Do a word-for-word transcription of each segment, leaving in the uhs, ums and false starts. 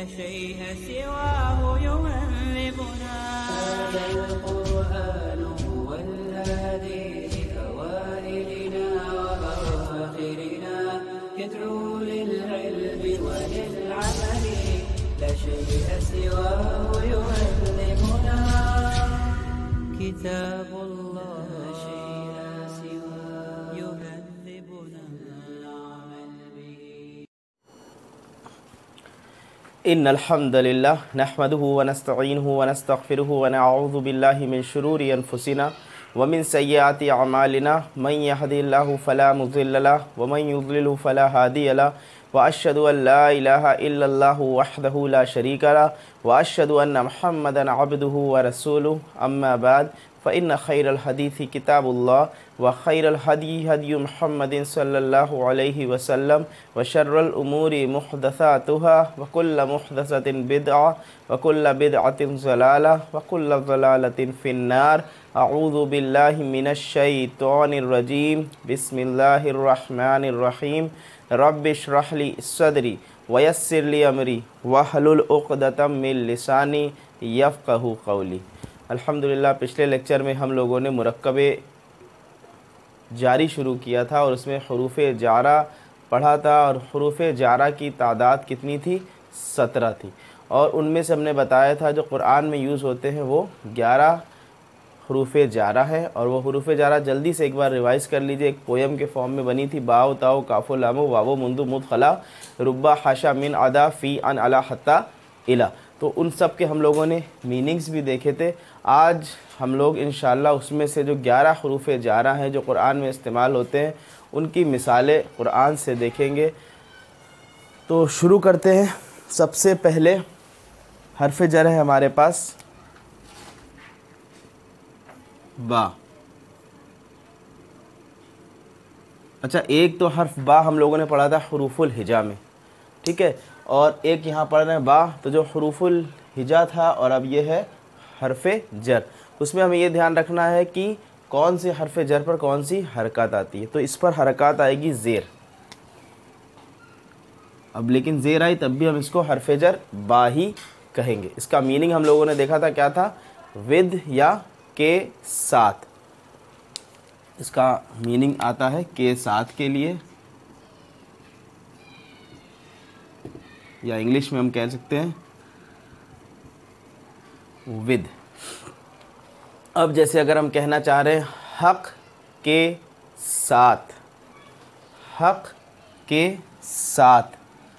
لا شيء سواه يهذبنا. هذا القرآن هو الهادي لأوائلنا وأواخرنا، يدعو للعلم وللعمل، لا شيء سواه يهذبنا. كتاب الله لا شيء سواه يهذبنا. إن الحمد لله نحمده ونستعينه ونستغفره ونعوذ بالله من شرور أنفسنا ومن سيئات أعمالنا، من يهده الله فلا مضل له ومن يضلل فلا هادي له، وأشهد أن لا إله إلا الله وحده لا شريك له، وأشهد أن محمدا عبده ورسوله. أما بعد فإن خير الحديث كتاب الله، وخير الهدي هدي محمد صلى الله عليه وسلم، وشر الأمور محدثاتها، وكل محدثة بدعة، وكل بدعة ضلالة، وكل ضلالة في النار. أعوذ بالله من الشيطان الرجيم. بسم الله الرحمن الرحيم. रब इशरह ली सदरी वयस्सिर ली अमरी वहलुल उक़दतम मिन लिसानी यफ़क़हू क़ौली। अल्हम्दुलिल्लाह, पिछले लेक्चर में हम लोगों ने मुरक्कबे जारी शुरू किया था और उसमें हुरूफ़े जारा पढ़ा था, और हुरूफ़े जारा की तादाद कितनी थी? सत्रह थी, और उनमें से हमने बताया था जो कुरान में यूज़ होते हैं वो ग्यारह हुरूफ़े जारा है। और वो हुरूफ़े जारा जल्दी से एक बार रिवाइज़ कर लीजिए। एक पोएम के फॉर्म में बनी थी। बाव ताओ काफ़ो लामो वावो मुंदु मुद खला रुब्बा हाशा मिन अदा फ़ी अन अला हत्ता इला। तो उन सब के हम लोगों ने मीनिंग्स भी देखे थे। आज हम लोग इंशाअल्लाह उसमें से जो ग्यारह हुरूफ़े जारा हैं जो कुरान में इस्तेमाल होते हैं उनकी मिसालें कुरान से देखेंगे। तो शुरू करते हैं। सबसे पहले हर्फ़ जर है हमारे पास बा। अच्छा, एक तो हर्फ बा हम लोगों ने पढ़ा था हुरूफुल हिजा में, ठीक है, और एक यहाँ पढ़ रहे हैं बा, तो जो हुरूफुल हिजा था और अब ये है हर्फ़े जर। उसमें हमें ये ध्यान रखना है कि कौन से हर्फ़े जर पर कौन सी हरकत आती है। तो इस पर हरकत आएगी ज़ेर। अब लेकिन ज़ेर आई तब भी हम इसको हर्फ़े जर बा ही कहेंगे। इसका मीनिंग हम लोगों ने देखा था, क्या था? विद या के साथ। इसका मीनिंग आता है के साथ के लिए, या इंग्लिश में हम कह सकते हैं विद। अब जैसे अगर हम कहना चाह रहे हैं हक के साथ, हक के साथ,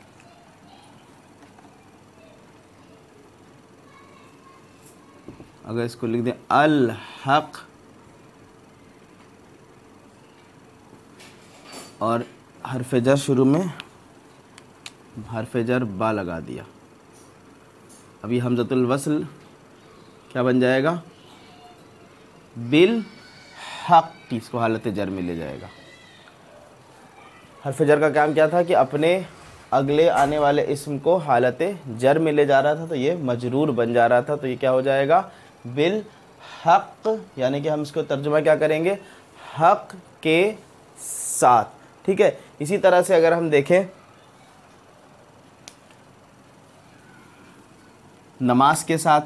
अगर इसको लिख दें अल हक और हर्फ़े जर शुरू में हर्फ़े जर बा लगा दिया, अभी हमज़तुल वस्ल क्या बन जाएगा? बिल हक की, इसको हालत जर में ले जाएगा। हर्फ़े जर का काम क्या था कि अपने अगले आने वाले इस्म को हालत जर में ले जा रहा था, तो ये मजरूर बन जा रहा था। तो ये क्या हो जाएगा? बिल हक, यानी कि हम इसको तर्जुमा क्या करेंगे? हक के साथ, ठीक है। इसी तरह से अगर हम देखें नमाज के साथ,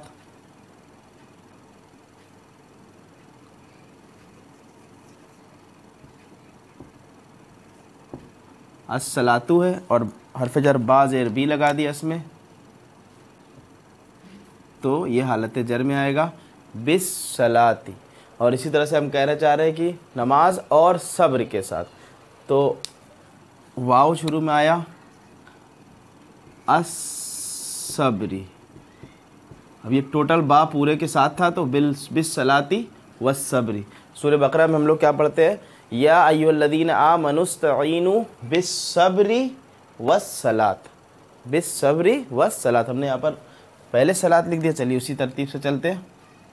अस्सलातु है और हर्फ़े जर बा ज़ेर बी लगा दिया इसमें, तो ये हालत जर में आएगा बिस सलाती। और इसी तरह से हम कहना चाह रहे हैं कि नमाज और सब्र के साथ, तो वाव शुरू में आया अस-सब्री। अब ये टोटल बा पूरे के साथ था, तो बिल बिस सलाती वस-सब्री। सूरह बकरा में हम लोग क्या पढ़ते हैं? या अय्युहल्लज़ीना आमनुस्तईनु बिस-सब्री वस-सलात, बिस-सब्री वस-सलात। हमने यहाँ पर पहले सलात लिख दिया, चलिए उसी तरतीब से चलते हैं।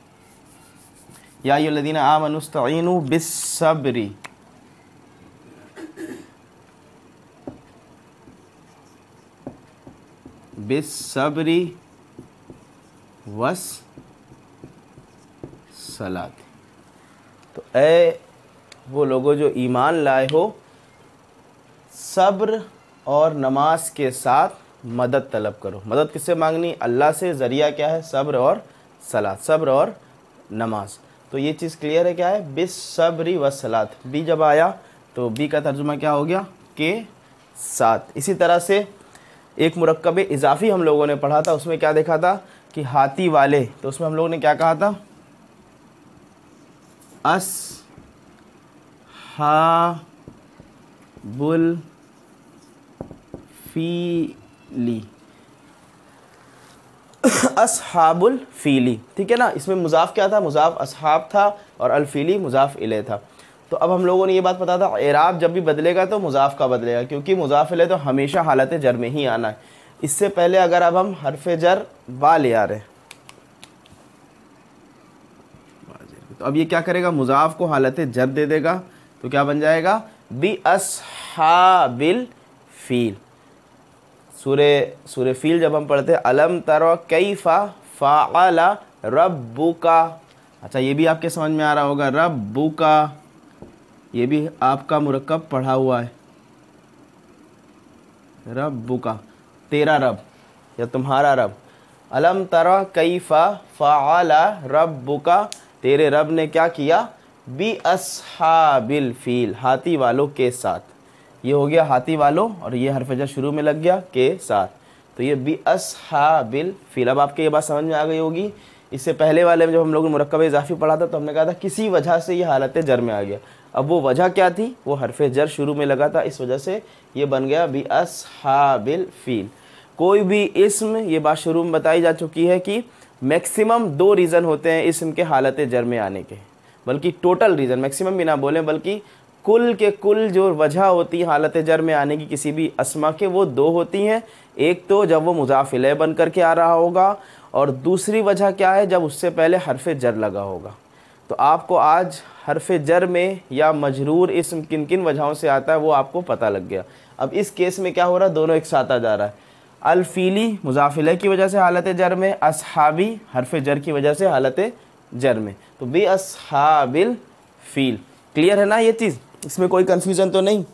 या अय्युहल्लज़ीना आमनुस्तईनु बिस-सब्री, बिस-सब्री वस सलात। तो ए वो लोगों जो ईमान लाए हो, सब्र और नमाज के साथ मदद तलब करो। मदद किससे मांगनी? अल्लाह से। ज़रिया क्या है? सब्र और सलात, सब्र और नमाज। तो ये चीज़ क्लियर है क्या है? बिस सब्री व सलात। बी जब आया तो बी का तर्जुमा क्या हो गया? के साथ। इसी तरह से एक मुरक्कब इजाफ़ी हम लोगों ने पढ़ा था, उसमें क्या देखा था कि हाथी वाले, तो उसमें हम लोगों ने क्या कहा था? अस हा बुल फीली, असहाबुल फीली, ठीक है ना। इसमें मुजाफ क्या था? मुजाफ असहाब था और अलफीली मुजाफ इले था। तो अब हम लोगों ने ये बात पता था एराब जब भी बदलेगा तो मुजाफ का बदलेगा, क्योंकि मुजाफ इले तो हमेशा हालत जर में ही आना है। इससे पहले अगर अब हम हरफ जर बा ले आ रहे हैं तो अब ये क्या करेगा? मुजाफ को हालत जर दे देगा, तो क्या बन जाएगा? बी असहाबिल फील। सूरे सूरे फील जब हम पढ़ते हैं अलम तरो कैफा फ़अला रब्बुका, अच्छा ये भी आपके समझ में आ रहा होगा, रब्बुका ये भी आपका मुरक्कब पढ़ा हुआ है। रब्बुका तेरा रब या तुम्हारा रब। अलम तरो कैफा फ़अला रब्बुका, तेरे रब ने क्या किया? बी अस्हाबिल फील, हाथी वालों के साथ। ये हो गया हाथी वालों और ये हरफ जर शुरू में लग गया के साथ, तो ये बी अस्हाबिल फील। अब आपके ये बात समझ में आ गई होगी। इससे पहले वाले में जब हम लोग ने मुरक्कब इजाफी पढ़ा था तो हमने कहा था किसी वजह से ये हालत जर में आ गया। अब वो वजह क्या थी? वो हरफ जर शुरू में लगा था, इस वजह से ये बन गया बी अस्हाबिल फील। कोई भी इस्म, ये बात शुरू में बताई जा चुकी है कि मैक्सिमम दो रीज़न होते हैं इस्म के हालत जर में आने के, बल्कि टोटल रीज़न, मैक्सिमम भी ना बोलें बल्कि कुल के कुल जो वजह होती है हालत जर में आने की किसी भी अस्मा के, वो दो होती हैं। एक तो जब वो मुज़ाफ़ इलैह बन कर के आ रहा होगा, और दूसरी वजह क्या है? जब उससे पहले हरफ जर लगा होगा। तो आपको आज हरफ जर में या मजरूर इस्म किन किन वजहों से आता है वो आपको पता लग गया। अब इस केस में क्या हो रहा है? दोनों एक साथ आ जा रहा है। अलफीली मुज़ाफ़ इलैह की वजह से हालत जर में, असहाबी हरफ जर की वजह से हालत जर में। तो बी अस्हाबिल फील। क्लियर है ना ये चीज़? इसमें कोई कंफ्यूजन तो नहीं?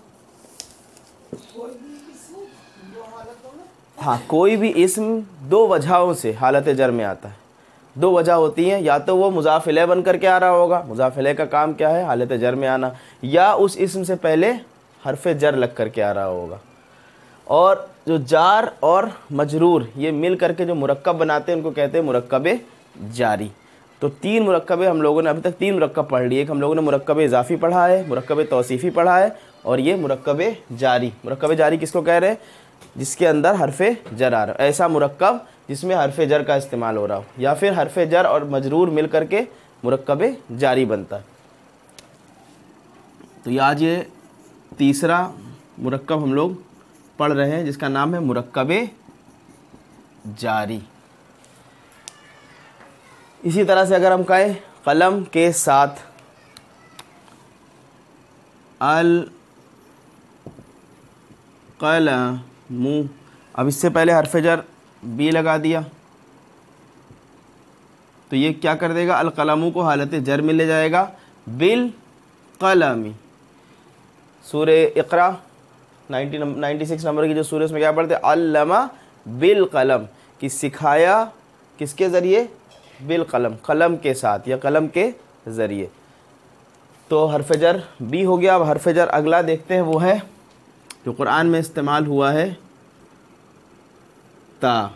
हाँ, कोई भी इस्म दो वजहों से हालत जर में आता है। दो वजह होती हैं, या तो वो मुज़ाफ़ इलैह बन करके आ रहा होगा, मुज़ाफ़ इलैह का काम क्या है? हालत जर में आना, या उस इस्म से पहले हरफ जर लग करके आ रहा होगा। और जो जार और मजरूर ये मिल करके जो मुरक्कब बनाते हैं उनको कहते हैं मुरक्कब जारी। तो तीन मुरक्कबे हम लोगों ने अभी तक तीन मुरक्कब पढ़ लिए। एक हम लोगों ने मुरक्कब इजाफ़ी पढ़ा है, मुरक्कब तौसीफ़ी पढ़ा है, और ये मुरक्कब जारी। मुरक्कब जारी किसको कह रहे हैं? जिसके अंदर हरफे जर आ रहा है, ऐसा मुरक्कब जिसमें हरफे जर का इस्तेमाल हो रहा हो, या फिर हरफे जर और मजरूर मिल करके मुरक्कब जारी बनता है। तो ये आज ये तीसरा मुरक्कब हम लोग पढ़ रहे हैं जिसका नाम है मुरक्कब जारी। इसी तरह से अगर हम कहें कलम के साथ, अल कलमु, अब इससे पहले हरफ जर बी लगा दिया तो ये क्या कर देगा? अल कलमु को हालत जर में ले जाएगा। बिल कलमी, सूरे इक़रा नाइन्टी नाइन्टी सिक्स नंबर की जो सूरह उसमें क्या पढ़ते? अल्लमा बिल कलम, कि सिखाया किसके ज़रिए? बिल कलम, कलम के साथ या कलम के ज़रिए। तो हरफ जर बी हो गया। अब हरफ जर अगला देखते हैं, वो है जो कुरान में इस्तेमाल हुआ है ता।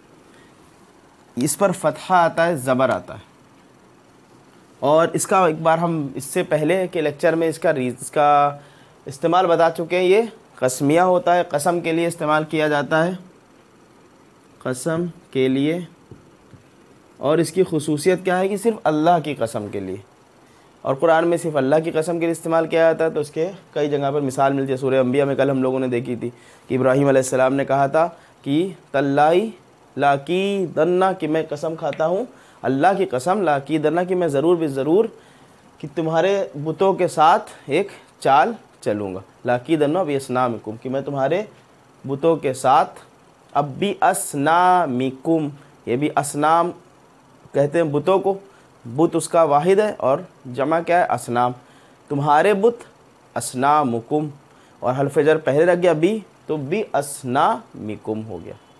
इस पर फतहा आता है, ज़बर आता है, और इसका एक बार हम इससे पहले के लेक्चर में इसका इसका इस्तेमाल बता चुके हैं। ये कसमिया होता है, कसम के लिए इस्तेमाल किया जाता है, कसम के लिए। और इसकी खुसूसियत क्या है कि सिर्फ़ अल्लाह की कसम के लिए, और कुरान में सिर्फ अल्लाह की कसम के लिए इस्तेमाल किया जाता है। तो उसके कई जगह पर मिसाल मिलती है। सूरह अंबिया में कल हम लोगों ने देखी थी कि इब्राहीम अलैहिस्सलाम ने कहा था कि तल्लाई लाकी दन्ना, कि मैं कसम खाता हूँ अल्लाह की कसम, लाकी दन्ना, कि मैं ज़रूर भी ज़रूर कि तुम्हारे बुतों के साथ एक चाल चलूँगा। लाकी दन्ना भी असनामिकुम, कि मैं तुम्हारे बुतों के साथ। अब भी असनामिकुम, ये भी असनाम कहते हैं बुतों को, बुत उसका वाहिद है और जमा क्या है? असनाम। तुम्हारे बुत असनामुकुम, और हल्फ जर पहले रख गया बी, तो बी असनामिकुम हो गया।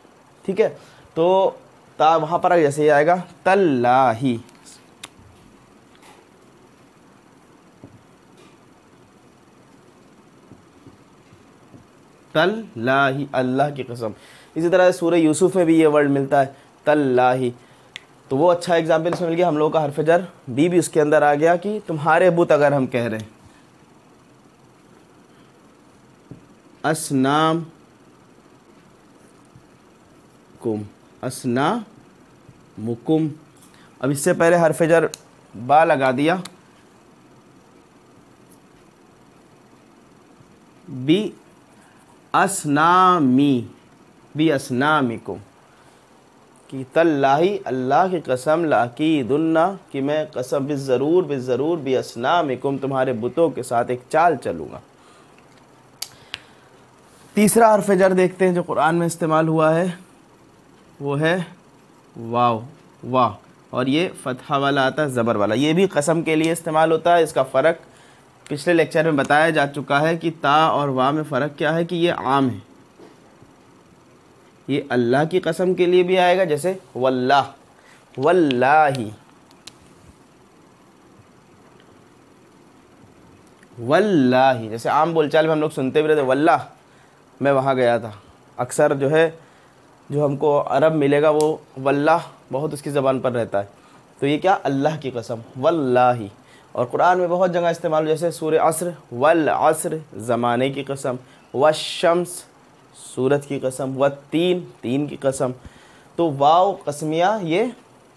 ठीक है। तो ता वहाँ पर जैसे ये आएगा तल्लाही, तल्लाही, अल्लाह की कसम। इसी तरह सूरह यूसुफ में भी ये वर्ड मिलता है तल्लाही। तो वो अच्छा एग्जाम्पल इसमें मिल गया। हम लोगों का हरफ जर बी भी उसके अंदर आ गया कि तुम्हारे बुत अगर हम कह रहे हैं, असनाम कुम, असना मुकुम। अब इससे पहले हरफ जर बा लगा दिया, बी असनामी, बी असनामिकुम, कि तल्लाही, अल्लाह की कसम, लाकीदुन्ना, कि मैं कसम बिस ज़रूर बिस ज़रूर बी असनामिकुम, तुम्हारे बुतों के साथ एक चाल चलूँगा। तीसरा हरफ जर देखते हैं जो कुरान में इस्तेमाल हुआ है, वो है वाव, वाह, और ये फतहा वाला आता है, ज़बर वाला। ये भी कसम के लिए इस्तेमाल होता है। इसका फ़र्क पिछले लेक्चर में बताया जा चुका है कि ता और वाह में फ़र्क क्या है, कि ये आम है, ये अल्लाह की कसम के लिए भी आएगा, जैसे वल्लाह, वल्लाही, वल्लाही, जैसे आम बोलचाल में हम लोग सुनते भी रहते वल्लाह, मैं वहाँ गया था। अक्सर जो है जो हमको अरब मिलेगा वो वल्लाह बहुत उसकी ज़बान पर रहता है। तो ये क्या, अल्लाह की कसम, वल्लाही। और कुरान में बहुत जगह इस्तेमाल, जैसे सूरह असर, वल असर, ज़माने की कसम, वशम्स, सूरत की कसम, व तीन, तीन की कसम। तो वाव कसमिया ये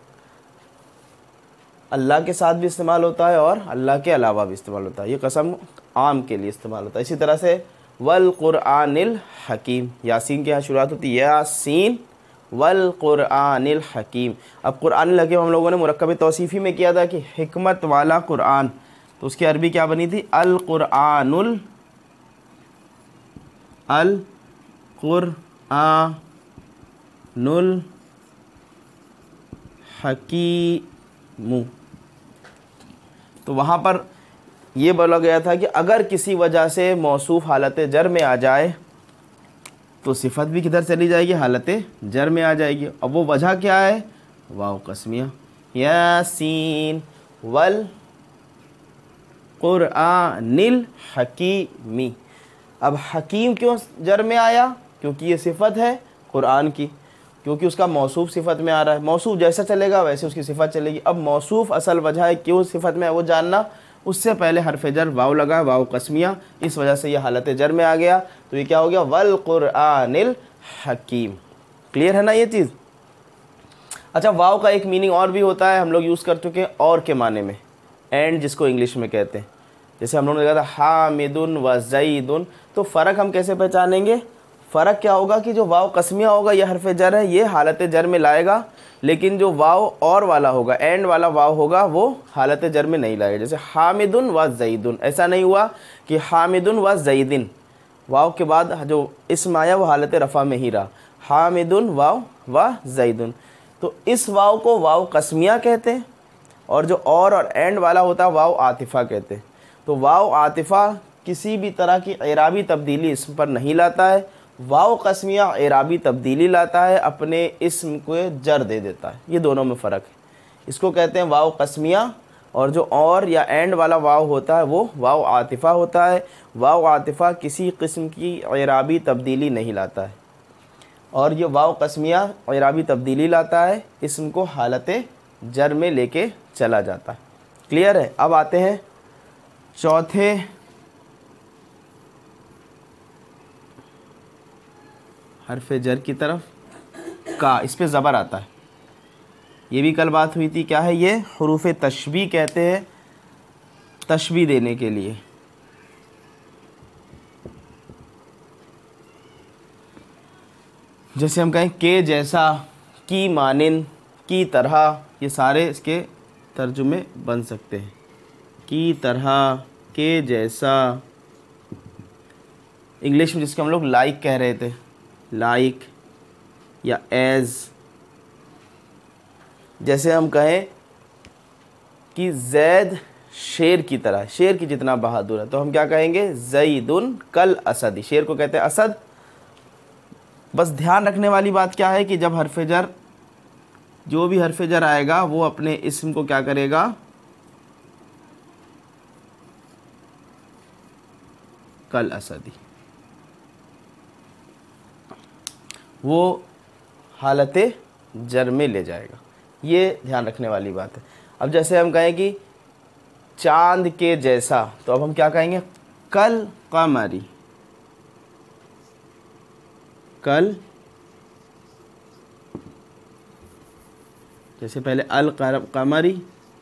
अल्लाह के साथ भी इस्तेमाल होता है और अल्लाह के अलावा भी इस्तेमाल होता है। ये कसम आम के लिए इस्तेमाल होता है। इसी तरह से वल कुरआनिल हकीम, यासीन के यहाँ शुरुआत होती है, यासीन वल कुरआनिल हकीम। अब कुरआनिल हकीम हम लोगों ने मुरक्कब तौसीफ़ी में किया था कि हिकमत वाला कुरआन, तो उसकी अरबी क्या बनी थी, अल कुरआनुल, अल कुरआनुल हकीमु। तो वहाँ पर ये बोला गया था कि अगर किसी वजह से मौसूफ हालत जर में आ जाए तो सिफत भी किधर चली जाएगी, हालत जर में आ जाएगी। अब वो वजह क्या है, वाव कसमिया, यासीन वल कुरआनिल हकीमी। अब हकीम क्यों जर में आया, क्योंकि ये सिफत है कुरान की, क्योंकि उसका मौसूफ सिफत में आ रहा है। मौसूफ जैसा चलेगा वैसे उसकी सिफत चलेगी। अब मौसूफ असल वजह है क्यों सिफत में है वो जानना। उससे पहले हरफ जर वाव लगा, वाव कसमिया, इस वजह से ये हालत जर में आ गया। तो ये क्या हो गया, वल कुरआनिल हकीम। क्लियर है ना ये चीज़। अच्छा, वाव का एक मीनिंग और भी होता है, हम लोग यूज़ कर चुके हैं और के माने में, एंड जिसको इंग्लिश में कहते हैं। जैसे हम लोगों ने कहा था हामिदुन व ज़ईदुन, तो फ़र्क हम कैसे पहचानेंगे, फ़र्क क्या होगा कि जो वाव कसमिया होगा ये हरफ जर है, ये हालत जर में लाएगा, लेकिन जो वाव और वाला होगा, एंड वाला वाव होगा, वो हालत जर में नहीं लाएगा। जैसे हामिदुन व ज़ईदुन, ऐसा नहीं हुआ कि हामिदुन व ज़ईदिन, वाव के बाद जो इस्म आया वो हालत रफ़ा में ही रहा, हामिदुन वाव व ज़ईदुन। तो इस वाव को वाव कसमिया कहते हैं, और जो और और एंड वाला होता है वाव आतिफ़ा कहते हैं। तो वाव आतिफ़ा किसी भी तरह की इराबी तब्दीली इसम पर नहीं लाता है, वाव कसमिया इराबी तब्दीली लाता है, अपने इस्म को जर दे देता है। ये दोनों में फ़र्क है। इसको कहते हैं वाव कसमिया, और जो और या एंड वाला वाव होता है वो वाव आतिफ़ा होता है। वाव आतिफ़ा किसी किस्म की इराबी तब्दीली नहीं लाता है, और ये वाव कसमिया इराबी तब्दीली लाता है, इस्म को हालत जर में लेके चला जाता है। क्लियर है। अब आते हैं चौथे हरफ जर की तरफ, का, इस पे ज़बर आता है। ये भी कल बात हुई थी, क्या है ये, हुरूफ तशबीह कहते हैं, तशबीह देने के लिए। जैसे हम कहें के जैसा, की मानिन, की तरह, ये सारे इसके तर्जुमे बन सकते हैं। की तरह, के जैसा। इंग्लिश में जिसको हम लोग लाइक कह रहे थे, लाइक या एज। जैसे हम कहें कि जैद शेर की तरह, शेर की जितना बहादुर है, तो हम क्या कहेंगे, ज़ईदुन कल असदी। शेर को कहते हैं असद, बस ध्यान रखने वाली बात क्या है कि जब हरफ जर, जो भी हरफ जर आएगा वो अपने इस्म को क्या करेगा, कल असदी, वो हालत जर में ले जाएगा। ये ध्यान रखने वाली बात है। अब जैसे हम कहें कि चांद के जैसा, तो अब हम क्या कहेंगे, कल कमरी, कल, जैसे पहले अल कमरी,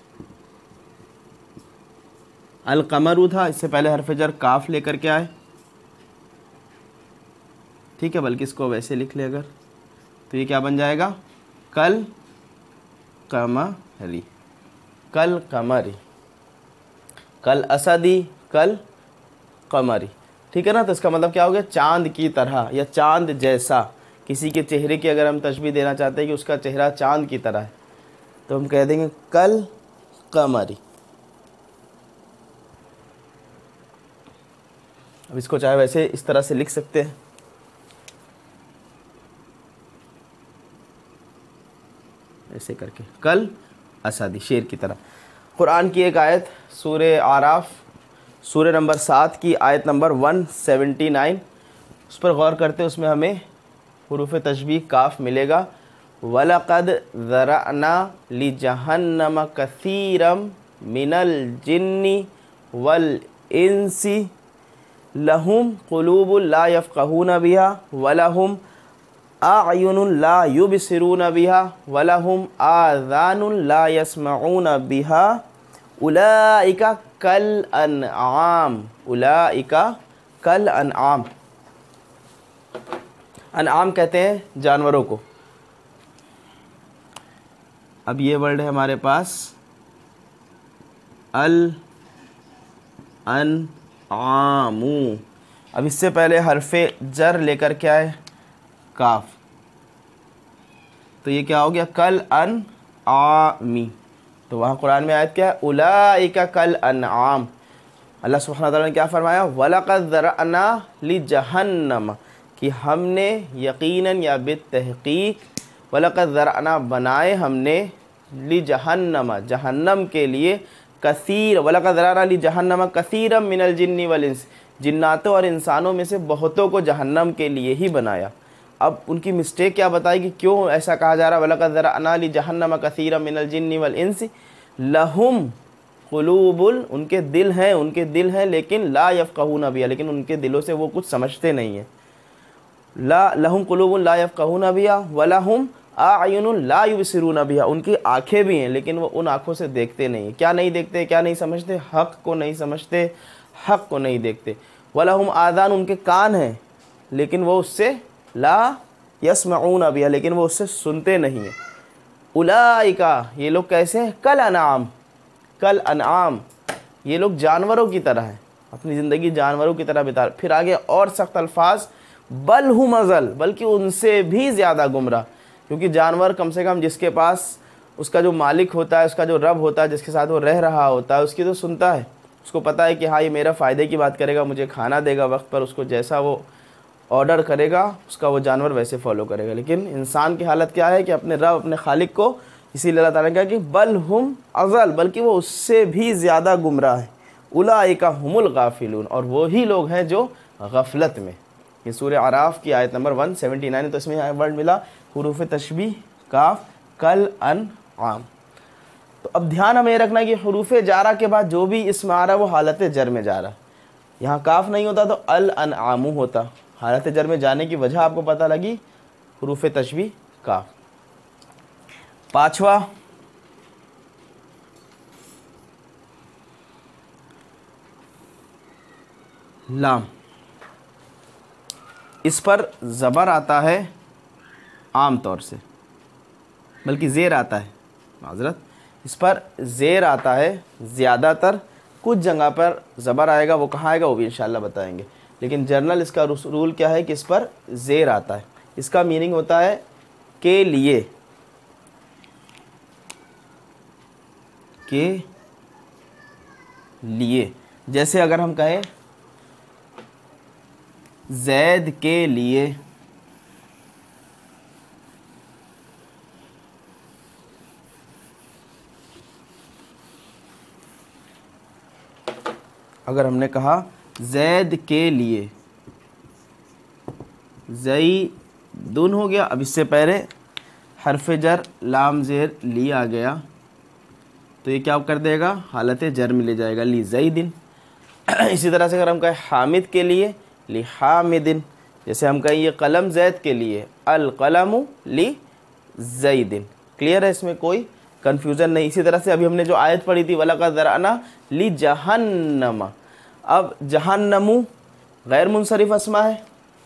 अल कमरू था, इससे पहले हरफ जर काफ लेकर के आए, ठीक है, बल्कि इसको वैसे लिख ले अगर, तो ये क्या बन जाएगा, कल कमरी, कल कमरी, कल असदी, कल कमरी, ठीक है ना। तो इसका मतलब क्या हो गया, चांद की तरह या चांद जैसा। किसी के चेहरे की अगर हम तशबीह देना चाहते हैं कि उसका चेहरा चांद की तरह है, तो हम कह देंगे कल कमरी। अब इसको चाहे वैसे इस तरह से लिख सकते हैं, ऐसे करके, कल असदी, शेर की तरह। कुरान की एक आयत सूरे आराफ, सूरे नंबर सात की आयत नंबर एक सौ उन्यासी, उस पर गौर करते, उसमें हमें हुरूफ तशबीह काफ मिलेगा। वलक़द ज़रअना ली जहन्नम कसीरम मिनल जिन्नी वल इंसी लहुम क़ुलूबुन ला यफ़क़हून बिहा वलहुम आयुनुन ला युबसिरून बिहा वलहुम आज़ानुन ला यस्मऊन बिहा उलाइका कल अनआम, उलाइका कल अनआम। अनआम कहते हैं जानवरों को। अब ये वर्ड है हमारे पास अल अन आमू। अब इससे पहले हरफे जर लेकर क्या है, काफ, तो ये क्या हो गया, कल अन आमी। तो वहाँ कुरान में आयत क्या है, उलाइका कल अनआम। अल्लाह सुब्हानहू व तआला ने क्या फरमाया, वलक़द ज़रअना ली जहन्नम, कि हमने यकीनन या बित्तहक़ीक़, वलक़द ज़रअना बनाए हमने, ली जहन्नम, जहन्नम के लिए, कसीर, वलक़द ज़रअना ली जहन्नम कसीरम मिनल जिन्नी वल इंस, जिन्नातों और इंसानों में से बहुतों को जहन्नम के लिए ही बनाया। अब उनकी मिस्टेक क्या बताई कि क्यों ऐसा कहा जा रहा है, वलक़द ज़रअना ली जहन्नम कसीरम मिनल जिन्नी वल इंस लहुम क़ुलूबुन, उनके दिल हैं, उनके दिल हैं लेकिन ला यफ़क़हून बिहा, लेकिन उनके दिलों से वो कुछ समझते नहीं है। ला लहुम क़ुलूबुन ला यफ़क़हून बिहा वलहुम आयुनुन ला युबसिरून बिहा, उनकी आँखें भी हैं लेकिन वो उन आँखों से देखते नहीं हैं। क्या नहीं देखते, क्या नहीं समझते, हक़ को नहीं समझते, हक़ को नहीं देखते। वलहुम आज़ान, उनके कान हैं लेकिन वो उससे, ला यस्मऊन बिहा, लेकिन वो उससे सुनते नहीं हैं। उलाइका, ये लोग कैसे हैं, कल अनआम, कल अनआम, ये लोग जानवरों की तरह हैं, अपनी ज़िंदगी जानवरों की तरह बिता। फिर आगे और सख्त अल्फाज, बल हुम अज़ल, बल्कि उनसे भी ज़्यादा गुमराह। क्योंकि जानवर कम से कम जिसके पास उसका जो मालिक होता है, उसका जो रब होता है, जिसके साथ वो रह रहा होता है, उसकी तो सुनता है, उसको पता है कि हाँ ये मेरा फ़ायदे की बात करेगा, मुझे खाना देगा वक्त पर, उसको जैसा वो ऑर्डर करेगा उसका वो जानवर वैसे फॉलो करेगा। लेकिन इंसान की हालत क्या है कि अपने रब, अपने खालिक को, इसीलिए अल्लाह ताला ने कहा कि बल हुम अज़ल, बल्कि वो उससे भी ज़्यादा गुमराह है। उलाइका हुमुल गाफिलून, और वो ही लोग हैं जो गफलत में। ये सूरह आराफ की आयत नंबर एक सौ उन्यासी, तो इसमें वर्ड मिला हुरूफ तशबीह काफ, कल अन आम। तो अब ध्यान हमें रखना कि हुरूफ जारा के बाद जो भी इसम आ रहा है वो हालत जर में जा रहा है। यहाँ काफ नहीं होता तो अल अन आमू होता। हालत जर में जाने की वजह आपको पता लगी, हुरूफ तशबीह काफ। पांचवा, लाम, इस पर ज़बर आता है आम तौर से, बल्कि ज़ेर आता है, माज़रत, इस पर ज़ेर आता है ज़्यादातर। कुछ जगह पर ज़बर आएगा, वो कहाँ आएगा वो भी इंशाअल्लाह बताएंगे। लेकिन जनरल इसका रूल क्या है कि इस पर ज़ेर आता है। इसका मीनिंग होता है के लिए, के लिए। जैसे अगर हम कहें जैद के लिए, अगर हमने कहा जैद के लिए, ज़ैदुन हो गया, अब इससे पहले हरफ जर लाम ज़ेर ली आ गया तो ये क्या कर देगा, हालत जर में ले जाएगा, ली ज़ैदिन। इसी तरह से अगर हम कहें हामिद के लिए, ली हामिदिन। जैसे हम कहें ये कलम जैद के लिए, अल कलमु ली ज़ैदिन। क्लियर है, इसमें कोई कन्फ्यूज़न नहीं। इसी तरह से अभी हमने जो आयत पढ़ी थी, वलक़द ज़रअना ली जहन्नम, अब जहन्नमु गैर मुनसरिफ अस्मा है,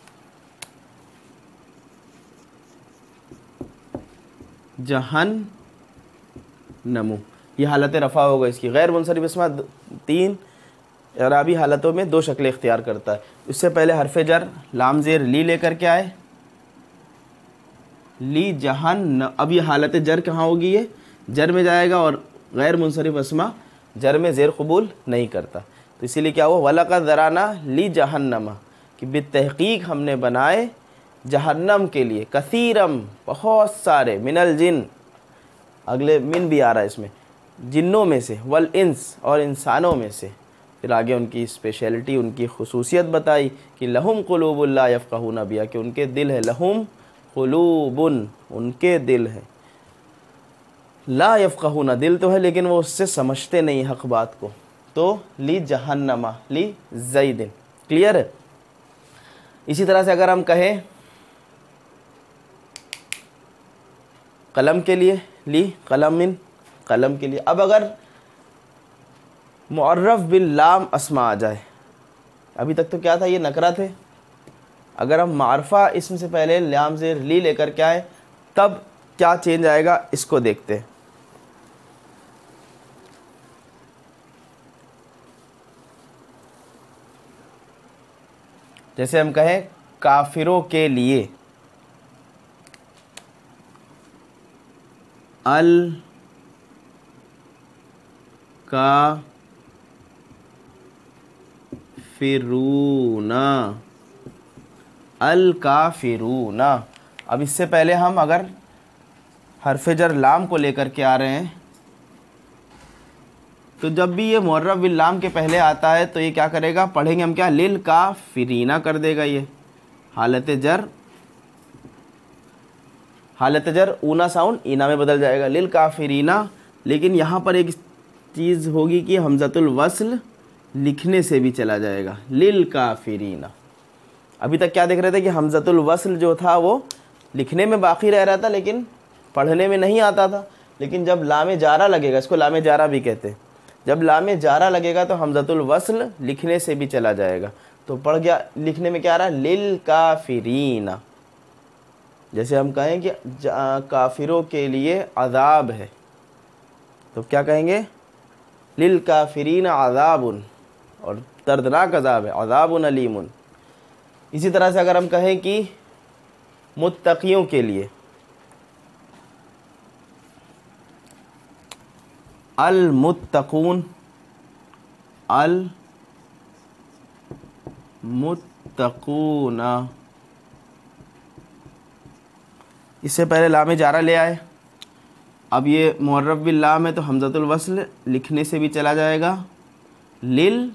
जहन्नमु ये हालत रफ़ा होगा इसकी। गैर मुनसरिफ अस्मा तीन इराबी हालतों में दो शक्लें इख्तियार करता है। इससे पहले हरफ जर लाम ज़ेर ली लेकर के आए, ली जहन्न, अब ये हालत जर कहाँ होगी, ये जर में जाएगा और गैर मुनसरिफ अस्मा जर में ज़ेर कबूल नहीं करता, तो इसीलिए क्या हुआ, वलक़द ज़रअना ली जहन्नम, कि बितहक़ीक़ हमने बनाए जहन्नम के लिए, कसीरम बहुत सारे, मिनल जिन, अगले मिन भी आ रहा है इसमें, जिन्नों में से, वल इंस और इंसानों में से। फिर आगे उनकी स्पेशलिटी, उनकी खुसूसियत बताई कि लहुम क़ुलूबुन ला यफ़क़हूना बिहा, कि उनके दिल है, लहुम क़ुलूबुन उनके दिल है, ला यफ़क़हूना दिल तो है लेकिन वो उससे समझते नहीं हक़ बात को, तो ली जहन्नमा ली ज़ैदिन। क्लियर है। इसी तरह से अगर हम कहें कलम के लिए, ली कलमिन कलम के लिए, अब अगर मुअर्रफ बिल लाम अस्मा आ जाए, अभी तक तो क्या था, ये नकरा थे, अगर हम मारफा इसम से पहले लाम ज़ेर ली लेकर के आए तब क्या चेंज आएगा, इसको देखते हैं। जैसे हम कहें काफिरों के लिए, अल का फिरूना, अल काफिरूना। अब इससे पहले हम अगर हरफ जर लाम को लेकर के आ रहे हैं, तो जब भी ये मुअर्रफ बिल लाम के पहले आता है तो ये क्या करेगा, पढ़ेंगे हम क्या, लिल काफिरीना कर देगा, ये हालत जर, हालत जर ऊना साउंड ईना में बदल जाएगा, लिल काफिरीना। लेकिन यहाँ पर एक चीज़ होगी कि हमज़तुल वस्ल लिखने से भी चला जाएगा, लिल काफिरीना। अभी तक क्या देख रहे थे कि हमज़तुल वस्ल जो था वो लिखने में बाकी रह रहा था लेकिन पढ़ने में नहीं आता था, लेकिन जब लामे जारा लगेगा, इसको लामे जारा भी कहते हैं, जब लामे जारा लगेगा तो हमज़तुल वस्ल लिखने से भी चला जाएगा, तो पढ़ गया, लिखने में क्या आ रहा है, लिल काफिरीना। जैसे हम कहें कि काफिरों के लिए अज़ाब है, तो क्या कहेंगे, लिल काफिरीना अज़ाबुन, और दर्दनाक अज़ाब है, अज़ाबुन अलीमुन। इसी तरह से अगर हम कहें कि मुत्तक़ियों के लिए, अल मुत्तक़ून, अल मुत्तक़ूना, इससे पहले लामे जारा ले आए, अब ये मुअर्रफ बिल लाम है तो हमज़तुल वस्ल लिखने से भी चला जाएगा, लिल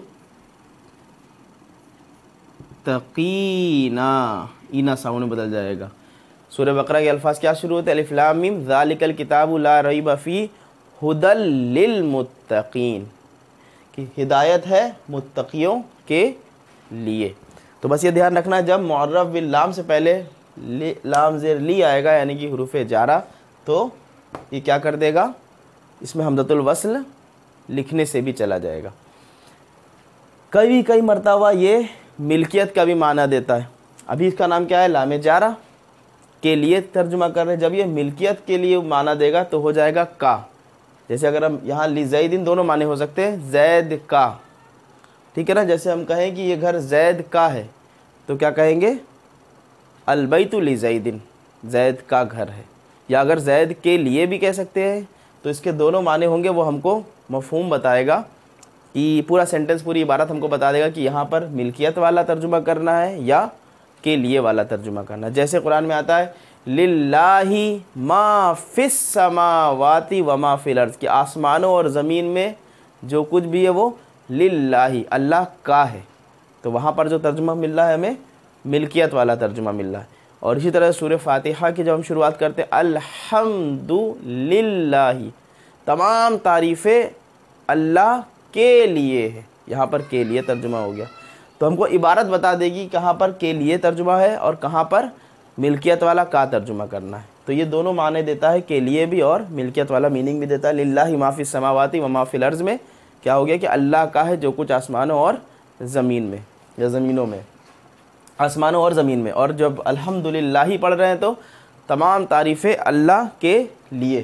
मुत्तक़ीना, ईना साउंड में बदल जाएगा। सूरह बकरा के अल्फाज क्या शुरू होते हैं, अलिफ लाम मीम ज़ालिकल किताबु ला रैब फी हुदल लिल मुत्तक़ीन, कि हिदायत है मुत्तक़ियों के लिए। तो बस ये ध्यान रखना, जब मुअर्रफ बिल लाम से पहले लाम ज़ेर ली आएगा यानी कि हुरूफ जारा, तो ये क्या कर देगा, इसमें हमज़तुल वस्ल लिखने से भी चला जाएगा। कई कई मरतबा ये मिल्कियत का भी माना देता है। अभी इसका नाम क्या है, लामे जारा के लिए तर्जुमा कर रहे हैं, जब ये मिल्कियत के लिए माना देगा तो हो जाएगा का। जैसे अगर हम यहाँ ली ज़ैदिन दोनों माने हो सकते हैं, जैद का, ठीक है ना। जैसे हम कहें कि ये घर जैद का है तो क्या कहेंगे, अल बैतु ली ज़ैदिन, जैद का घर है। या अगर जैद के लिए भी कह सकते हैं तो इसके दोनों माने होंगे, वो हमको मफ़हूम बताएगा कि पूरा सेंटेंस, पूरी इबारत हमको बता देगा कि यहाँ पर मिल्कियत वाला तर्जुमा करना है या के लिए वाला तर्जुमा करना है। जैसे कुरान में आता है लिल्लाही मा फिस समावाति व मा फिल अर्ज़, कि आसमानों और ज़मीन में जो कुछ भी है वो लिल्लाही, अल्लाह का है। तो वहाँ पर जो तर्जुमा मिल रहा है हमें मिल्कियत वाला तर्जुमा मिल रहा है। और इसी तरह सूरह फातिहा की जब हम शुरुआत करते हैं अल्हम्दुलिल्लाही, तमाम तारीफ़ें अल्लाह के लिए है, यहाँ पर के लिए तर्जुमा हो गया। तो हमको इबारत बता देगी कहाँ पर के लिए तर्जुमा है और कहाँ पर मिल्कियत वाला का तर्जुमा करना है। तो ये दोनों माने देता है, के लिए भी और मिल्कियत वाला मीनिंग भी देता है। लिल्लाहि मा फिस समावाति व मा फिल अर्ज़ में क्या हो गया कि अल्लाह का है जो कुछ आसमानों और ज़मीन में या ज़मीनों में, आसमानों और ज़मीन में। और जब अल्हम्दुलिल्लाह पढ़ रहे हैं तो तमाम तारीफ़ें अल्लाह के लिए।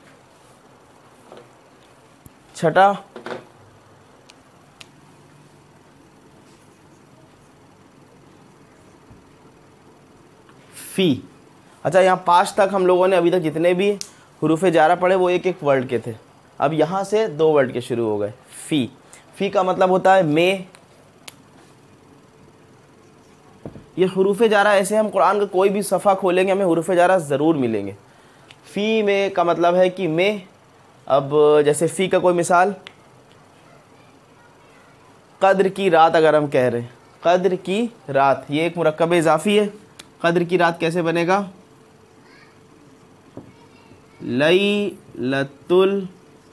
छठा, फ़ी। अच्छा, यहाँ पाँच तक हम लोगों ने अभी तक जितने भी हुरूफ़ जारा पढ़े वो एक एक वर्ड के थे। अब यहाँ से दो वर्ड के शुरू हो गए। फ़ी, फ़ी का मतलब होता है में। ये हुरूफ़ जारा ऐसे हम कुरान का कोई भी सफ़ा खोलेंगे हमें हुरूफ़ जारा ज़रूर मिलेंगे। फ़ी में का मतलब है कि में। अब जैसे फ़ी का कोई मिसाल, क़द्र की रात अगर हम कह रहे हैं, क़द्र की रात, ये एक मुरक्कब इज़ाफ़ी है। क़द्र की रात कैसे बनेगा? लैलतुल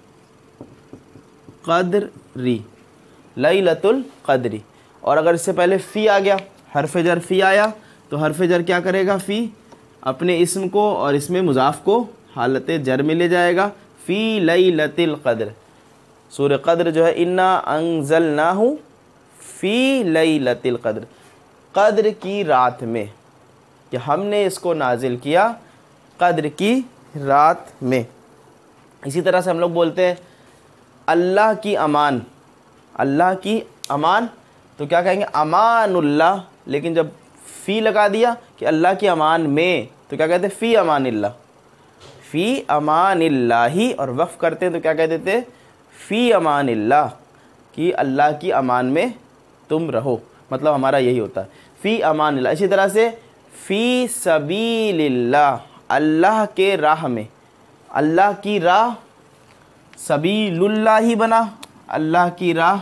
क़द्री, लैलतुल क़द्री। और अगर इससे पहले फ़ी आ गया, हर्फ जर फ़ी आया, तो हर्फ जर क्या करेगा? फ़ी अपने इसम को और इसमें मुज़ाफ़ को हालत जर में ले जाएगा। फ़ी लैलतिल क़द्र, सूरह क़द्र जो है इन्ना अंज़लनाहु फ़ी लैलतिल क़द्र, क़द्र की रात में, कि हमने इसको नाजिल किया क़द्र की रात में। इसी तरह से हम लोग बोलते हैं अल्लाह की अमान, अल्लाह की अमान, तो क्या कहेंगे? अमानुल्लाह। लेकिन जब फ़ी लगा दिया कि अल्लाह की अमान में, तो क्या कहते हैं? फ़ी अमानिल्लाह, फ़ी अमानिल्लाही। और वक़्फ़ करते हैं तो क्या कह देते हैं? फ़ी अमानिल्लाह, कि अल्लाह की अमान में तुम रहो, मतलब हमारा यही होता है फ़ी अमानिल्लाह। इसी तरह से फ़ी सबीलिल्लाह, अल्लाह के राह में, अल्लाह की राह, सबीलुल्लाह ही बना, अल्लाह की राह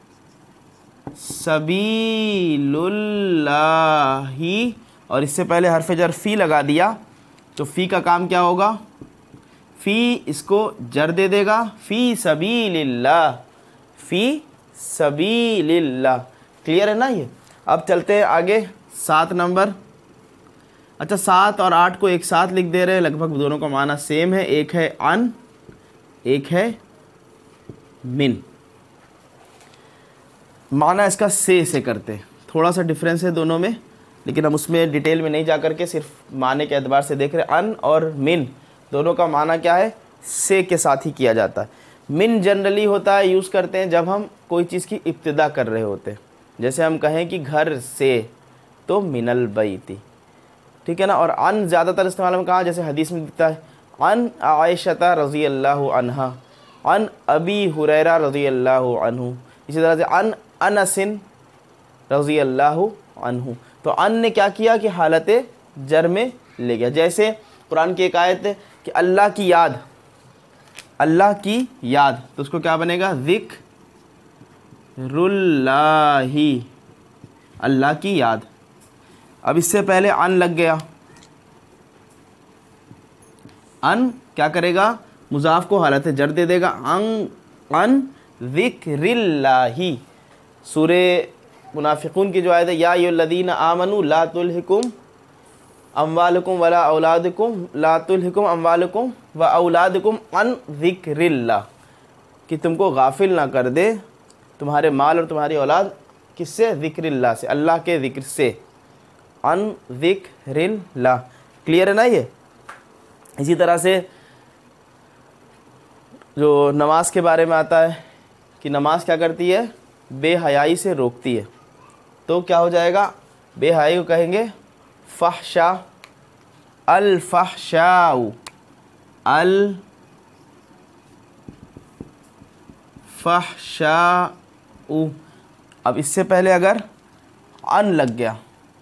सबीलुल्लाह ही। और इससे पहले हर्फ जर फ़ी लगा दिया, तो फ़ी का काम क्या होगा? फ़ी इसको जर दे देगा, फ़ी सबीलिल्लाह, फ़ी सबीलिल्लाह। क्लियर है ना ये? अब चलते हैं आगे, सात नंबर। अच्छा, सात और आठ को एक साथ लिख दे रहे हैं, लगभग दोनों का माना सेम है। एक है अन, एक है मिन। माना इसका से से करते हैं, थोड़ा सा डिफरेंस है दोनों में, लेकिन हम उसमें डिटेल में नहीं जा करके सिर्फ माने के एतबार से देख रहे हैं। अन और मिन दोनों का माना क्या है? से के साथ ही किया जाता है। मिन जनरली होता है, यूज़ करते हैं जब हम कोई चीज़ की इब्तिदा कर रहे होते हैं। जैसे हम कहें कि घर से, तो मिनल बैती, ठीक है ना। और अन ज़्यादातर इस्तेमाल में कहाँ? जैसे हदीस में दिखता है अन आयशता रज़ी अल्लाह अन्हा, अन अबी हुरैरा रज़ी अल्लाह अन्हु। इसी तरह से अन अनसिन रज़ी अल्लाह अन्हु। तो अन ने क्या किया कि हालत जर में ले गया। जैसे कुरान की एक आयत है कि अल्लाह की याद, अल्लाह की याद, तो उसको क्या बनेगा? ज़िक्रुल्लाही, अल्लाह की याद। अब इससे पहले अन लग गया, अन क्या करेगा? मुज़ाफ़ को हालत जर दे देगा, अन अन ज़िक्रिल्लाही। सूरे मुनाफ़िक़ून की जो आयत है, या अय्युहल्लज़ीना आमनू ला तुल्हिकुम अम्वालुकुम वला औलादुकुम, ला तुल्हिकुम अम्वालुकुम व औलादुकुम अन ज़िक्रिल्लाह, कि तुमको गाफिल ना कर दे तुम्हारे माल और तुम्हारी औलाद, किससे? ज़िक्रिल्लाह से, अल्लाह के ज़िक्र से, अन ज़िक्रिल्लाह। क्लियर है ना ये? इसी तरह से जो नमाज के बारे में आता है कि नमाज क्या करती है? बेहयाई से रोकती है। तो क्या हो जाएगा? बेहयाई को कहेंगे फ़हशा, अल फ़हशाउ, अल फ़हशाउ। अब इससे पहले अगर अन लग गया,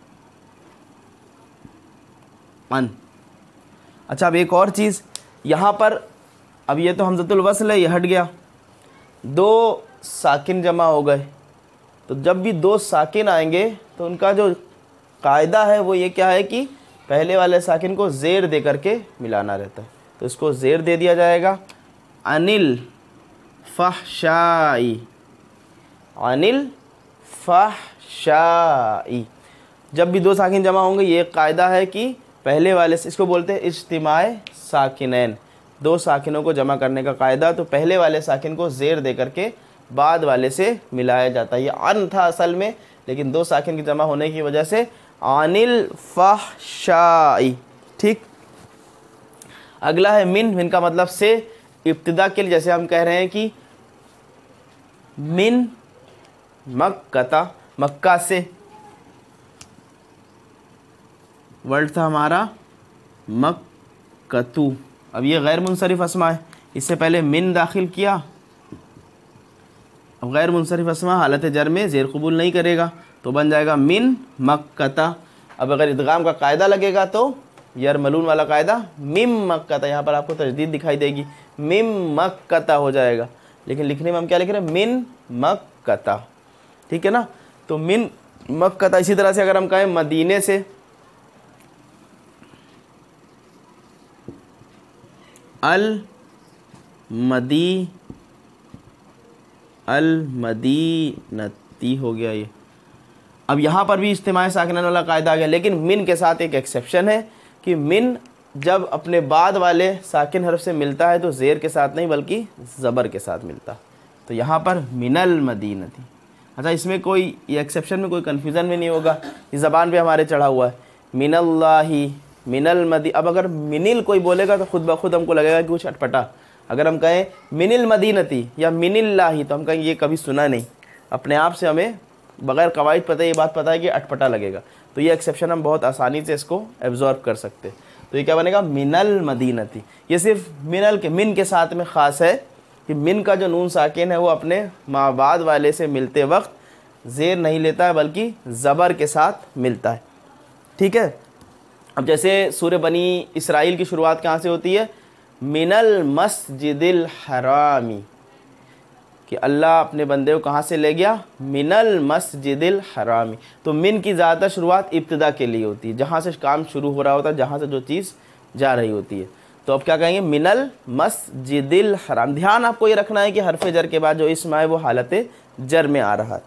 अन। अच्छा, अब एक और चीज़ यहाँ पर, अब ये तो हमज़तुल वस्ल है, ये हट गया। दो साकिन जमा हो गए, तो जब भी दो साकिन आएंगे तो उनका जो कायदा है वो ये क्या है कि पहले वाले साकिन को ज़ेर दे करके मिलाना रहता है। तो इसको ज़ेर दे दिया जाएगा, अनिल फहशाई, अनिल फहशाई। जब भी दो साकिन जमा होंगे ये कायदा है कि पहले वाले से, इसको बोलते हैं इज्तिमाए साकिनैन, दो साकिनों को जमा करने का कायदा। तो पहले वाले साकिन को ज़ेर दे करके बाद वाले से मिलाया जाता है। ये अन था असल में, लेकिन दो साकिन की जमा होने की वजह से अनिल फहशाई। ठीक, अगला है मिन। मिन का मतलब से, इब्तिदा के लिए जैसे हम कह रहे हैं कि मिन मक्कता, मक्का से, वर्ड था हमारा मक्कतू। अब ये गैर मुनसरिफ अस्मा है, इससे पहले मिन दाखिल किया, अब गैर मुनसरिफ अस्मा हालत जर में ज़ेर कबूल नहीं करेगा तो बन जाएगा मिन मक्कता। अब अगर इदगाम का कायदा लगेगा तो यर मलून वाला कायदा मिम मक्कता, यहाँ पर आपको तजदीद दिखाई देगी, मिम मक्कता हो जाएगा, लेकिन लिखने में हम क्या लिख रहे हैं, मिन मक्कता। ठीक है ना, तो मिन मक्कता। इसी तरह से अगर हम कहें मदीने से, अल मदी अल मदीनती हो गया ये। अब यहाँ पर भी इज्तिमाए साकिनैन वाला कायदा आ गया, लेकिन मिन के साथ एक एक्सेप्शन है कि मिन जब अपने बाद वाले साकिन हर्फ से मिलता है तो ज़ेर के साथ नहीं बल्कि ज़बर के साथ मिलता है। तो यहाँ पर मिनल मदीनती। अच्छा, इसमें कोई ये एक्सेप्शन में कोई कन्फ्यूज़न भी नहीं होगा, इस ज़बान पे हमारे चढ़ा हुआ है मिनल्लाही मिनल मदी। अब अगर मिनिल कोई बोलेगा तो खुद ब खुद हमको लगेगा कि कुछ अटपटा। अगर हम कहें मिनिल मदीनती या मिनिल्लाही तो हम कहेंगे ये कभी सुना नहीं, अपने आप से हमें बगैर कवाइद पता ये बात पता है कि अटपटा लगेगा। तो ये एक्सेप्शन हम बहुत आसानी से इसको एब्जॉर्ब कर सकते हैं। तो ये क्या बनेगा, मिनल मदीनती। ये सिर्फ मिनल के, मिन के साथ में ख़ास है कि मिन का जो नून साकिन है वो अपने माबाद वाले से मिलते वक्त ज़ेर नहीं लेता है बल्कि ज़बर के साथ मिलता है। ठीक है, अब जैसे सूरह बनी इसराइल की शुरुआत कहाँ से होती है, मिनल मस्जिदिल हरामी, कि अल्लाह अपने बंदे को कहाँ से ले गया, मिनल मस्जिदिल हरामी। तो मिन की ज़्यादातर शुरुआत इब्तिदा के लिए होती है, जहाँ से काम शुरू हो रहा होता है, जहाँ से जो चीज़ जा रही होती है। तो अब क्या कहेंगे, मिनल मस्जिदिल हराम। ध्यान आपको ये रखना है कि हरफ जर के बाद जो इस्म है वो हालत जर में आ रहा है।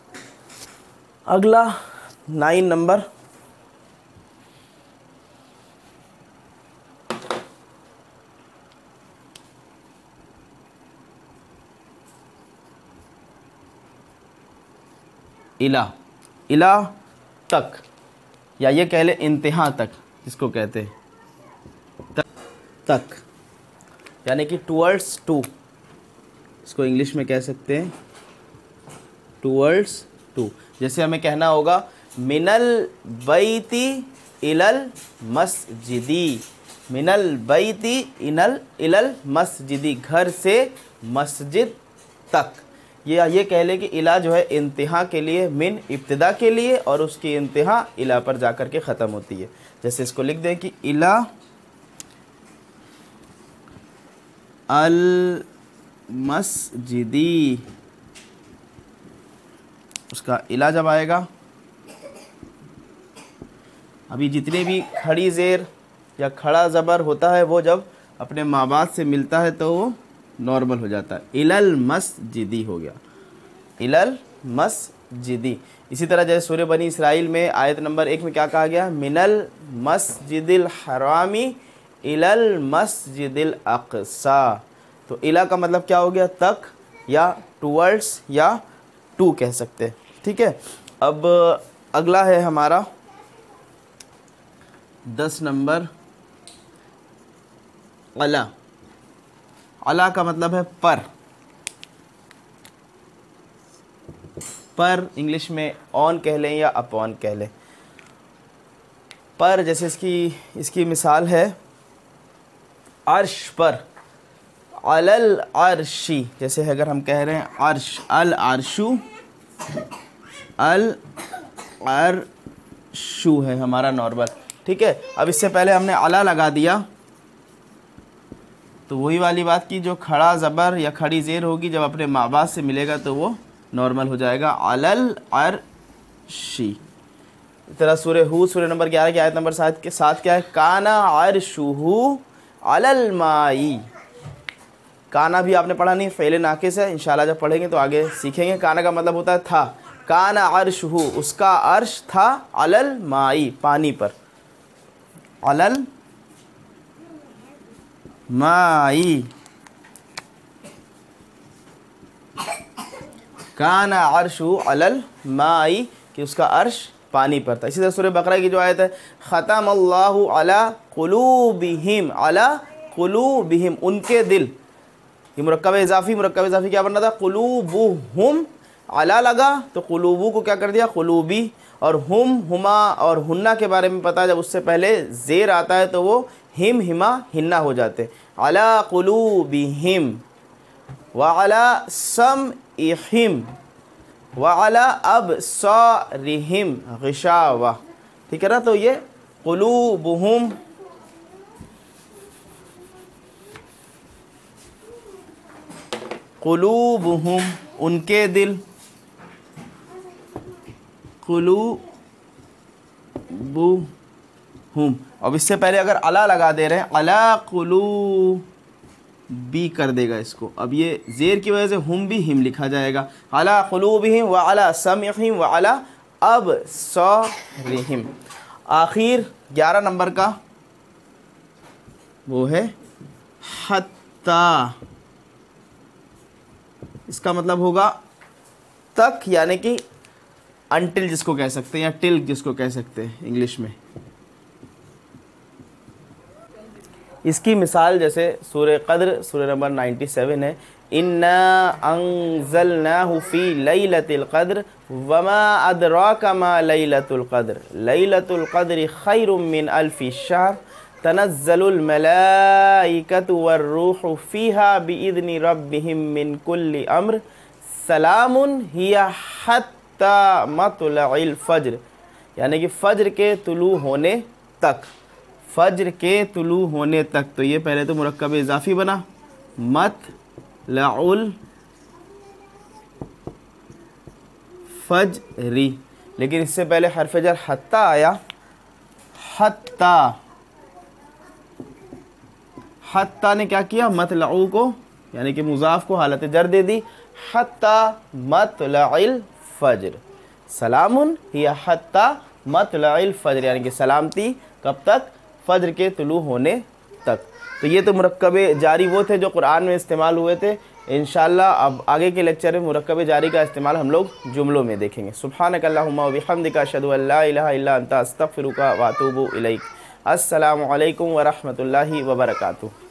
अगला नाइन नंबर, इला। इला तक, या ये कह ले इंतहा तक, जिसको कहते हैं तक, तक यानी कि टूवर्ड्स टू, इसको इंग्लिश में कह सकते हैं टूवर्ड्स टू। जैसे हमें कहना होगा मिनल बैती इलल मस्जिदी, मिनल बैती इनल इलल मस्जिदी, घर से मस्जिद तक। ये ये कह ले कि इला जो है इंतहा के लिए, मिन इब्तिदा के लिए, और उसकी इंतहा इला पर जाकर के ख़त्म होती है। जैसे इसको लिख दें कि इला अल मस्जिदी, उसका इला जब आएगा, अभी जितने भी खड़ी ज़ेर या खड़ा ज़बर होता है वो जब अपने माबाद से मिलता है तो वो नॉर्मल हो जाता है, इलल मस्जिदी हो गया, इलल मस्जिदी। इसी तरह जैसे सूरह बनी इसराइल में आयत नंबर एक में क्या कहा गया, मिनल मस्जिदिल हरामी इलल मस्जिदिल अक़सा। तो इला का मतलब क्या हो गया, तक या टूवर्ड्स या टू कह सकते हैं। ठीक है, अब अगला है हमारा दस नंबर, अला। अला का मतलब है पर, पर इंग्लिश में ऑन कह लें या अपॉन कह लें। पर जैसे इसकी इसकी मिसाल है अर्श पर, अलल अर्शी, जैसे अगर हम कह रहे हैं अर्श, अल अर्शु, अल अर्शु है हमारा नॉर्मल। ठीक है, अब इससे पहले हमने अला लगा दिया तो वही वाली बात की जो खड़ा ज़बर या खड़ी ज़ेर होगी जब अपने माँ बाप से मिलेगा तो वो नॉर्मल हो जाएगा, अलल अर्शी। इस तरह सूरह हूद सूरह नंबर ग्यारह की आयत नंबर सात के साथ क्या है, काना अर्शुहु अलल माई। काना भी आपने पढ़ा नहीं, फ़ेल नाक़िस है, इंशाल्लाह जब पढ़ेंगे तो आगे सीखेंगे। काना का मतलब होता है था, काना अर्शुहु उसका अर्श था, अलल माई पानी पर, अलल माई, काना अर्शु अलल माई कि उसका अर्श पानी पर था। इसी तरह सूरह बकरा की जो आयत है, ख़तम अल्लाहु अला कुलूबिहिम, अला कुलूबिहिम उनके दिल, ये मुरक्कब इज़ाफ़ी, मुरक्कब इज़ाफ़ी क्या बनना था, कुलूबुहुम, अला लगा तो कुलूबू को क्या कर दिया कुलूबी, और हुम हुमा और हुन्ना के बारे में पता है जब उससे पहले ज़ेर आता है तो वो हिम हिमा हिन्ना हो जाते, अला कुलूबिहिम व अला समइहिम व अला अबसारिहिम गिशावा। ठीक है ना, तो ये कुलूबुहुम, कुलूबुहुम उनके दिल, कुलूबुहुम, अब इससे पहले अगर अला लगा दे रहे हैं, अला कुलूबी कर देगा इसको, अब ये ज़ेर की वजह से हुम भी हिम लिखा जाएगा, अला कुलूबिहिम व अला समिहिम व अला अबसारिहिम। आखिर ग्यारह नंबर का वो है हत्ता, इसका मतलब होगा तक, यानी कि अनटिल जिसको कह सकते हैं या टिल जिसको कह सकते हैं इंग्लिश में। इसकी मिसाल जैसे सूरह क़द्र सूरह नंबर सत्तानवे है, इन्ना अंज़लनाहु फ़ी लैलतिल क़द्र वमा अदराका मा लैलतुल क़द्र लैलतुल क़द्रि खैरुम मिन अल्फ़ि शहर तनज़्ज़लुल मलाइकतु वर्रूहु फ़ीहा बिइज़्नि रब्बिहिम मिन कुल्लि अम्र सलामुन हिया हत्ता मतलइल फ़ज्र, यानी कि फ़ज्र के तुलू होने तक, फ़ज्र के तुलू होने तक। तो ये पहले तो मुरक्कब इज़ाफ़ी बना मतलउल फ़ज्री, लेकिन इससे पहले हर्फ़ जर हत्ता आया, हत्ता, हत्ता ने क्या किया, मतलऊ को यानी कि मुज़ाफ़ को हालत जर दे दी, हत्ता मतलइल फ़ज्र, सलामुन हिया हत्ता मतलइल फ़ज्र, यानी कि सलामती कब तक, फ़ज्र के तुलू होने तक। तो ये तो मुरक्कब जारी वो थे जो कुरान में इस्तेमाल हुए थे। इंशाअल्लाह अब आगे के लेक्चर में मुरक्कब जारी का इस्तेमाल हम लोग जुमलों में देखेंगे। सुब्हानकल्लाहुम्मा व बिहम्दिका अशहदु अन ला इलाहा इल्ला अंता अस्तगफिरुका व अतूबु इलैक। अस्सलामु अलैकुम व रहमतुल्लाहि व बरकातुहू।